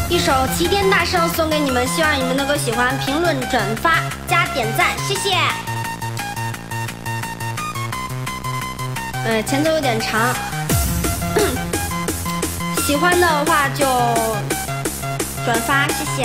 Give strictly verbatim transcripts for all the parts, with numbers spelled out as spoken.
一首齐天大圣送给你们，希望你们能够喜欢，评论、转发、加点赞，谢谢。呃，前奏有点长，喜欢的话就转发，谢谢。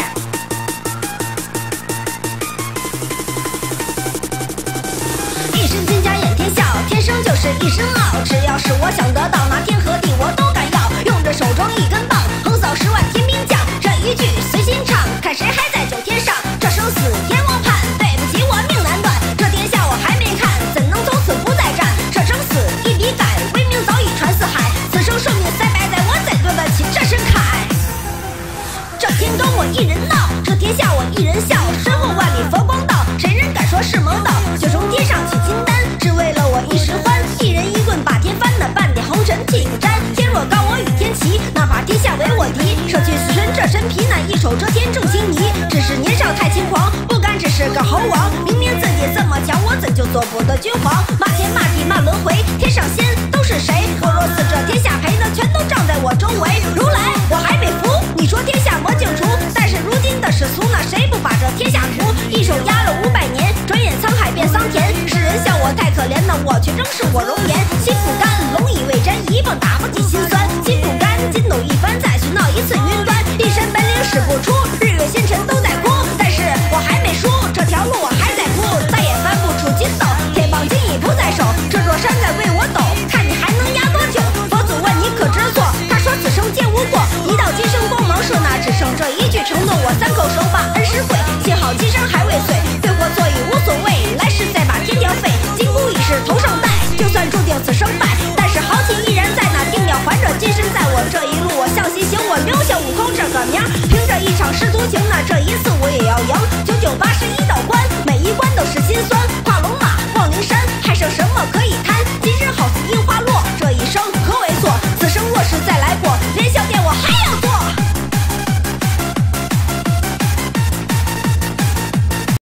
一身金甲掩天笑，天生就是一身傲，只要是我想得到，拿天和地我都敢要，用着手中一根棒，横扫十万天兵将。这一句随心唱，看谁还在九天上，这生死天王判，对不起我命难断，这天下我还没看，怎能从此不再战？这生死一笔改，威名早已传四海，此生顺命塞白在我怎对得起这身铠？这天中我一人闹，这天下我一人笑，身后万里佛光道，谁人敢说是蒙道？就从天上取金丹，只为了我一时欢，一人一棍把天翻的半点红尘替不沾。天若高我与天齐，哪怕天下为我敌，舍去死神这身皮，乃一手遮天正青泥。只是年少太轻狂，不敢只是个猴王，明明自己这么强，我怎就做不得君皇？骂天骂地骂轮回，天上仙都是谁？我若似这天下陪的，全都站在我周围。如来我还没服，你说天下魔尽除，但是如今的世俗，那谁不把这天下图？一手压了五百年，转眼沧海变桑田，世人笑我太可怜，那我却仍是我容颜。心不甘，龙以为真，一棒打不尽心酸。心不甘，筋斗一番，再去闹一次云端。一身本领使不出，日月星辰都在哭，但是我还没输，这条路我还在铺，再也翻不出筋斗，铁棒筋已不在手，这座山在为我抖，看你还能压多久？佛祖问你可知错？他说此生皆无过，一道金身光芒射那，只剩这一句承诺，我三口手把恩师会，幸好今生还未遂，对或错已无所谓，来世再把天条废，金箍已是头上戴，就算注定此生败，但是豪气依然在，那定要还这金身，在我这一路我向西行，我留下悟空这个名，凭着一场师徒情，那这一次我也要赢，九九八十